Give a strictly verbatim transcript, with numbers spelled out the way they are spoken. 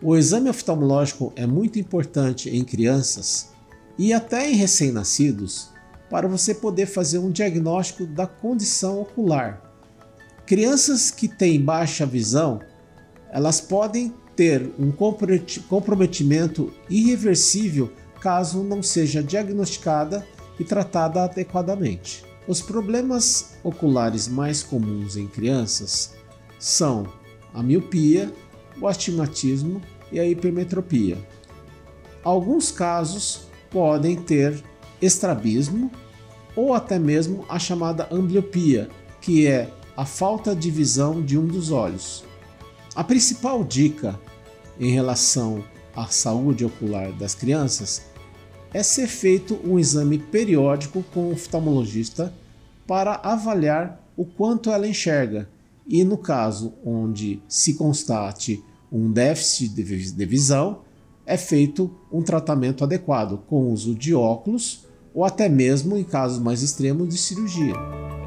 O exame oftalmológico é muito importante em crianças e até em recém-nascidos para você poder fazer um diagnóstico da condição ocular. Crianças que têm baixa visão, elas podem ter um comprometimento irreversível caso não seja diagnosticada e tratada adequadamente. Os problemas oculares mais comuns em crianças são a miopia, o astigmatismo e a hipermetropia. Alguns casos podem ter estrabismo ou até mesmo a chamada ambliopia, que é a falta de visão de um dos olhos. A principal dica em relação à saúde ocular das crianças é ser feito um exame periódico com o oftalmologista para avaliar o quanto ela enxerga e, no caso onde se constate um déficit de visão, é feito um tratamento adequado com o uso de óculos ou até mesmo, em casos mais extremos, de cirurgia.